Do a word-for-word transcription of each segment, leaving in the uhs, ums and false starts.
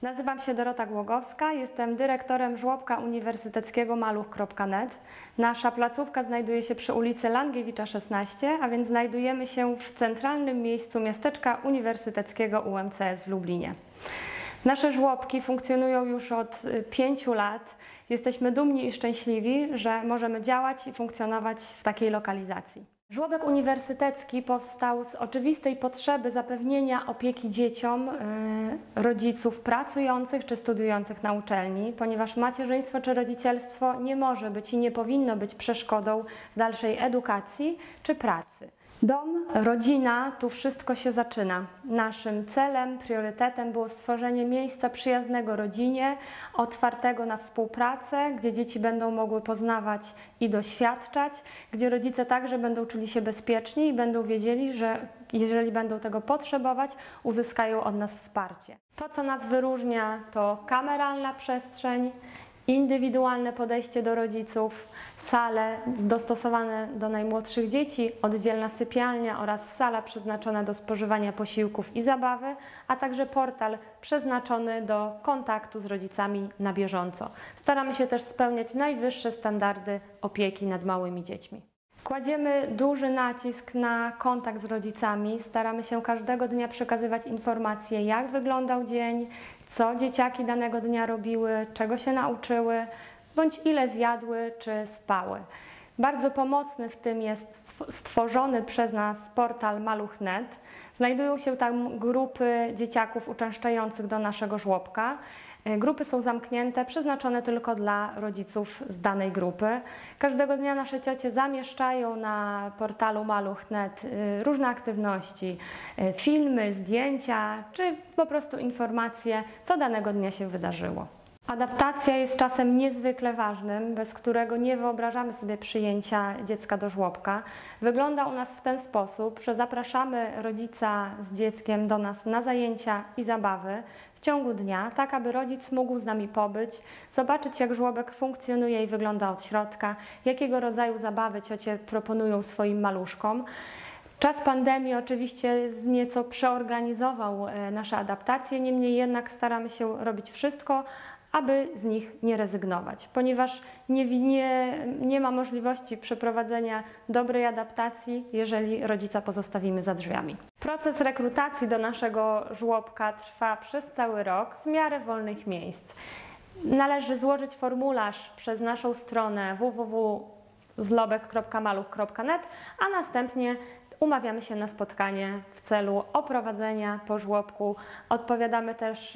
Nazywam się Dorota Głogowska, jestem dyrektorem żłobka uniwersyteckiego maluch kropka net. Nasza placówka znajduje się przy ulicy Langiewicza szesnaście, a więc znajdujemy się w centralnym miejscu miasteczka uniwersyteckiego U M C S w Lublinie. Nasze żłobki funkcjonują już od pięciu lat. Jesteśmy dumni i szczęśliwi, że możemy działać i funkcjonować w takiej lokalizacji. Żłobek uniwersytecki powstał z oczywistej potrzeby zapewnienia opieki dzieciom yy, rodziców pracujących czy studiujących na uczelni, ponieważ macierzyństwo czy rodzicielstwo nie może być i nie powinno być przeszkodą w dalszej edukacji czy pracy. Dom, rodzina, tu wszystko się zaczyna. Naszym celem, priorytetem było stworzenie miejsca przyjaznego rodzinie, otwartego na współpracę, gdzie dzieci będą mogły poznawać i doświadczać, gdzie rodzice także będą czuli się bezpieczni i będą wiedzieli, że jeżeli będą tego potrzebować, uzyskają od nas wsparcie. To, co nas wyróżnia, to kameralna przestrzeń, indywidualne podejście do rodziców, sale dostosowane do najmłodszych dzieci, oddzielna sypialnia oraz sala przeznaczona do spożywania posiłków i zabawy, a także portal przeznaczony do kontaktu z rodzicami na bieżąco. Staramy się też spełniać najwyższe standardy opieki nad małymi dziećmi. Kładziemy duży nacisk na kontakt z rodzicami, staramy się każdego dnia przekazywać informacje, jak wyglądał dzień, co dzieciaki danego dnia robiły, czego się nauczyły, bądź ile zjadły czy spały. Bardzo pomocny w tym jest stworzony przez nas portal maluch kropka net. Znajdują się tam grupy dzieciaków uczęszczających do naszego żłobka. Grupy są zamknięte, przeznaczone tylko dla rodziców z danej grupy. Każdego dnia nasze ciocie zamieszczają na portalu maluch kropka net różne aktywności, filmy, zdjęcia, czy po prostu informacje, co danego dnia się wydarzyło. Adaptacja jest czasem niezwykle ważnym, bez którego nie wyobrażamy sobie przyjęcia dziecka do żłobka. Wygląda u nas w ten sposób, że zapraszamy rodzica z dzieckiem do nas na zajęcia i zabawy w ciągu dnia, tak aby rodzic mógł z nami pobyć, zobaczyć, jak żłobek funkcjonuje i wygląda od środka, jakiego rodzaju zabawy ciocie proponują swoim maluszkom. Czas pandemii oczywiście nieco przeorganizował nasze adaptacje, niemniej jednak staramy się robić wszystko, aby z nich nie rezygnować, ponieważ nie, nie, nie ma możliwości przeprowadzenia dobrej adaptacji, jeżeli rodzica pozostawimy za drzwiami. Proces rekrutacji do naszego żłobka trwa przez cały rok w miarę wolnych miejsc. Należy złożyć formularz przez naszą stronę w w w kropka zlobek kropka maluch kropka net, a następnie umawiamy się na spotkanie w celu oprowadzenia po żłobku. Odpowiadamy też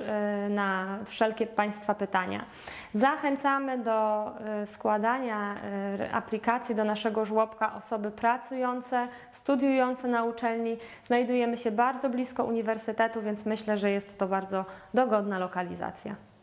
na wszelkie Państwa pytania. Zachęcamy do składania aplikacji do naszego żłobka osoby pracujące, studiujące na uczelni. Znajdujemy się bardzo blisko uniwersytetu, więc myślę, że jest to bardzo dogodna lokalizacja.